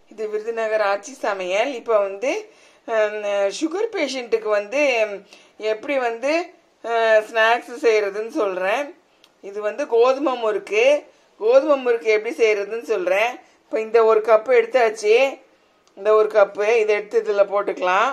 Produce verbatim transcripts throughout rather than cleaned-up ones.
இது விருதுநகர் ஆட்சி சமையல். இப்போ வந்து சுகர் பேஷண்ட்டுக்கு வந்து எப்படி வந்து ஸ்நாக்ஸ் செய்கிறதுன்னு சொல்கிறேன். இது வந்து கோதுமை முறுக்கு. கோதுமை முறுக்கு எப்படி செய்கிறதுன்னு சொல்கிறேன். இப்போ இந்த ஒரு கப்பு எடுத்தாச்சு. இந்த ஒரு கப்பு இதை எடுத்து இதில் போட்டுக்கலாம்.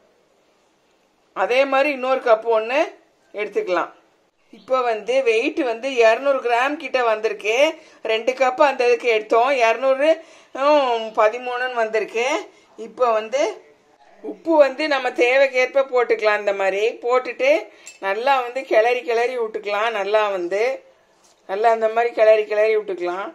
அதே மாதிரி இன்னொரு கப்பு ஒன்று எடுத்துக்கலாம். இப்போ வந்து வெயிட் வந்து இரநூறு கிராம் கிட்ட வந்திருக்கு. ரெண்டு கப்பு அந்த இதுக்கு எடுத்தோம். இரநூறு பதிமூணுன்னு வந்திருக்கு. இப்போ வந்து உப்பு வந்து நம்ம தேவைக்கேற்ப போட்டுக்கலாம். இந்த மாதிரி போட்டுட்டு நல்லா வந்து கிளறி கிளறி விட்டுக்கலாம். நல்லா வந்து நல்லா அந்த மாதிரி கிளறி கிளறி விட்டுக்கலாம்.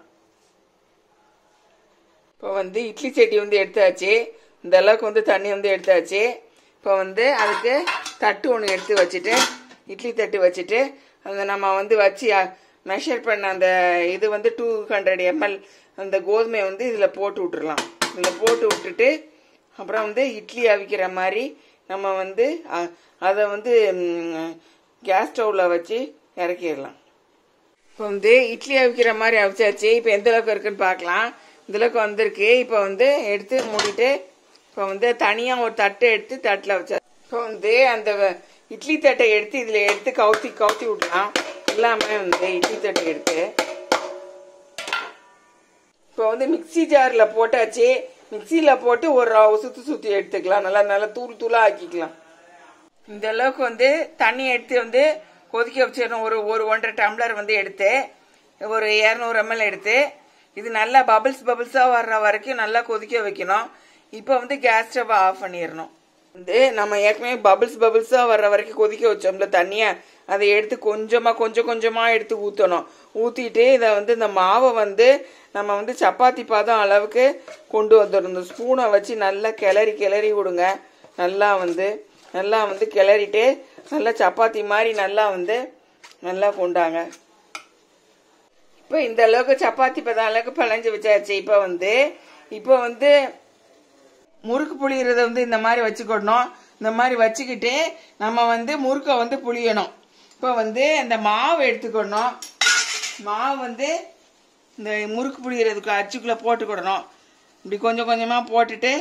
இப்போ வந்து இட்லி சட்டி வந்து எடுத்தாச்சு. இந்த அளவுக்கு வந்து தண்ணி வந்து எடுத்தாச்சு. இப்போ வந்து அதுக்கு தட்டு ஒன்று எடுத்து வச்சுட்டு இட்லி தட்டு வச்சுட்டு அந்த நம்ம வந்து வச்சு மெஷர் பண்ண அந்த இது வந்து டூ ஹண்ட்ரட் எம்எல் அந்த கோதுமையை வந்து இதில் போட்டு விட்டுறலாம். இதில் போட்டு விட்டுட்டு அப்புறம் வந்து இட்லி அவிக்கிற மாதிரி நம்ம வந்து அதை வந்து கேஸ் ஸ்டவ்வில் வச்சு இறக்கிடலாம். இப்போ வந்து இட்லி அவிக்கிற மாதிரி அவிச்சாச்சு. இப்போ எந்த அளவுக்கு இருக்குன்னு பார்க்கலாம். இந்த அளவுக்கு வந்திருக்கு. இப்போ வந்து எடுத்து மூடிட்டு இப்போ வந்து தனியாக ஒரு தட்டை எடுத்து தட்டில் வச்சா இப்போ வந்து அந்த இட்லி தட்டை எடுத்து இதில் எடுத்து கவுத்தி கவுத்தி விடலாம். எல்லாமே வந்து இட்லி தட்டை எடுத்து இப்போ வந்து மிக்சி ஜாரில் போட்டாச்சு. மிக்சியில் போட்டு ஒரு சுற்றி சுற்றி எடுத்துக்கலாம். நல்லா நல்லா தூள் தூளாக ஆக்கிக்கலாம். இந்த அளவுக்கு வந்து தண்ணி எடுத்து வந்து கொதிக்க வச்சிடணும். ஒரு ஒரு ஒன்றரை டம்ளர் வந்து எடுத்து ஒரு இரநூறு எம்எல் எடுத்து இது நல்லா பபிள்ஸ் பபிள்ஸாக வர்ற வரைக்கும் நல்லா கொதிக்க வைக்கணும். இப்போ வந்து கேஸ் ஸ்டவ் ஆஃப் பண்ணிடணும். வந்து நம்ம ஏற்கனவே பபிள்ஸ் பபிள்ஸாக வர்ற வரைக்கும் கொதிக்க வச்சோம்ல தண்ணியை, அதை எடுத்து கொஞ்சமாக கொஞ்சம் கொஞ்சமாக எடுத்து ஊற்றணும். ஊற்றிட்டு இதை வந்து இந்த மாவை வந்து நம்ம வந்து சப்பாத்தி பாதம் அளவுக்கு கொண்டு வந்துடணும். இந்த ஸ்பூனை வச்சு நல்லா கிளறி கிளறி விடுங்க. நல்லா வந்து நல்லா வந்து கிளறிட்டு நல்லா சப்பாத்தி மாதிரி நல்லா வந்து நல்லா கொண்டாங்க. இப்போ இந்த அளவுக்கு சப்பாத்தி பதம் அளவுக்கு பிழைஞ்சு வச்சாச்சு. இப்போ வந்து இப்போ வந்து முறுக்கு புளியறத வந்து இந்த மாதிரி வச்சுக்கணும். இந்த மாதிரி வச்சுக்கிட்டு நம்ம வந்து முறுக்கை வந்து புளியணும். இப்போ வந்து இந்த மாவு எடுத்துக்கணும். மாவு வந்து இந்த முறுக்கு புளியறதுக்கு அச்சுக்குள்ளே போட்டுக்கிடணும். இப்படி கொஞ்சம் கொஞ்சமாக போட்டுட்டு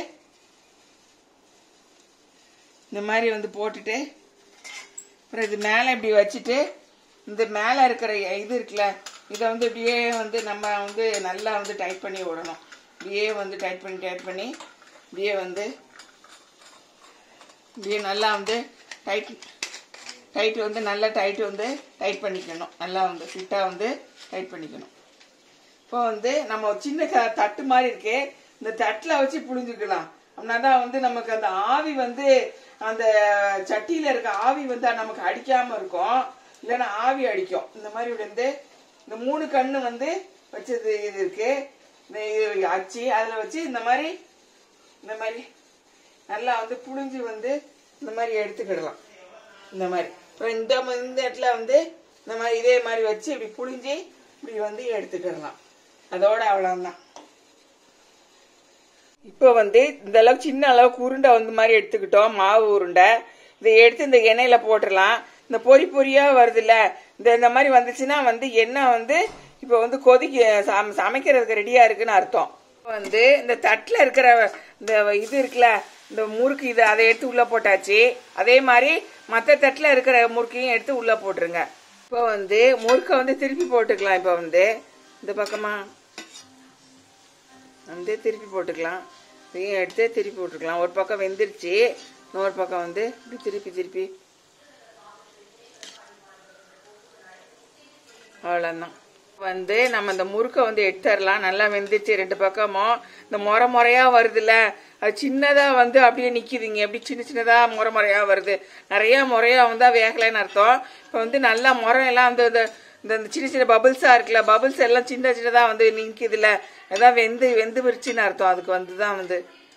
இந்த மாதிரி வந்து போட்டுட்டு அப்புறம் இது மேலே இப்படி வச்சுட்டு இந்த மேலே இருக்கிற இது இருக்குல்ல இதை வந்து இப்படியே வந்து நம்ம வந்து நல்லா வந்து டைட் பண்ணி விடணும். இப்படியே வந்து டைட் பண்ணி டைட் பண்ணி இப்படியே வந்து இப்படியே நல்லா வந்து டைட் டைட் வந்து நல்லா டைட் வந்து டைட் பண்ணிக்கணும். நல்லா வந்து ஃபிட்டாக வந்து டைட் பண்ணிக்கணும். இப்போ வந்து நம்ம சின்ன க தட்டு மாதிரி இருக்கு. இந்த தட்டில் வச்சு புழிஞ்சுக்கலாம். அப்படின்னா தான் வந்து நமக்கு அந்த ஆவி வந்து அந்த சட்டியில் இருக்க ஆவி வந்து நமக்கு அடிக்காமல் இருக்கும். இல்லைன்னா ஆவி அடிக்கும். இந்த மாதிரி வந்து இந்த மூணு கண்ணு வந்து வச்சது இது இருக்கு. இது அச்சு அதில் வச்சு இந்த மாதிரி இந்த மாதிரி நல்லா வந்து புழிஞ்சு வந்து இந்த மாதிரி எடுத்துக்கிடலாம். இந்த மாதிரி அப்புறம் இந்த இந்த இடத்துல வந்து இந்த மாதிரி இதே மாதிரி வச்சு இப்படி புழிஞ்சு இப்படி வந்து எடுத்துக்கிடலாம். அதோட அவ்வளோதான். இப்போ வந்து இந்த அளவுக்கு சின்ன அளவுக்கு உருண்டை வந்து மாதிரி எடுத்துக்கிட்டோம். மாவு உருண்டை இதை எடுத்து இந்த எண்ணெயில் போட்டுடலாம். இந்த பொறி பொறியாக வருதுல்ல இந்த இந்த மாதிரி வந்துச்சுன்னா வந்து எண்ணெய் வந்து இப்போ வந்து கொதிக்க சமைக்கிறதுக்கு ரெடியாக இருக்குன்னு அர்த்தம். வந்து இந்த தட்டில் இருக்கிற இந்த இது இருக்குல்ல இந்த முறுக்கு இது அதை எடுத்து உள்ளே போட்டாச்சு. அதே மாதிரி மற்ற தட்டில் இருக்கிற முறுக்கையும் எடுத்து உள்ளே போட்டுருங்க. இப்போ வந்து முறுக்கை வந்து திருப்பி போட்டுக்கலாம். இப்போ வந்து இந்த பக்கமாக வந்து திருப்பி போட்டுக்கலாம். இதையும் எடுத்து திருப்பி போட்டுக்கலாம். ஒரு பக்கம் வெந்துருச்சு. இன்னொரு பக்கம் வந்து இப்படி திருப்பி திருப்பி அவ்வளோதான். வந்து நம்ம இந்த முறுக்கை வந்து எடுத்துடலாம். நல்லா வெந்துச்சு. ரெண்டு பக்கமும் இந்த முறை முறையாக வருதுல்ல அது சின்னதாக வந்து அப்படியே நிற்கிதுங்க. எப்படி சின்ன சின்னதாக முறை முறையாக வருது. நிறையா முறையாக வந்தால் வேகலைன்னு அர்த்தம். இப்போ வந்து நல்லா முறை எல்லாம் வந்து இந்த இந்த சின்ன சின்ன பபிள்ஸாக இருக்குல்ல பபிள்ஸ் எல்லாம் சின்ன சின்னதாக வந்து நிற்கிதுல்ல அதான் வெந்து வெந்து விரிச்சின்னு அர்த்தம். அதுக்கு வந்து தான் வந்து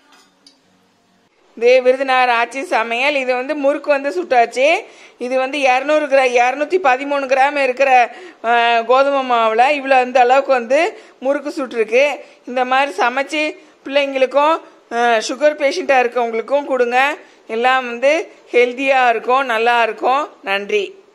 இது விருதுநகர் ஆட்சி சமையல். இது வந்து முறுக்கு வந்து சுட்டாச்சு. இது வந்து இரநூறு கிரா இரநூத்தி பதிமூணு கிராம் இருக்கிற கோதுமை மாவில் இவ்வளோ இந்த அளவுக்கு வந்து முறுக்கு சுட்டுருக்கு. இந்த மாதிரி சமைச்சு பிள்ளைங்களுக்கும் சுகர் பேஷண்ட்டாக இருக்கவங்களுக்கும் கொடுங்க. எல்லாம் வந்து ஹெல்த்தியாக இருக்கும், நல்லா இருக்கும். நன்றி.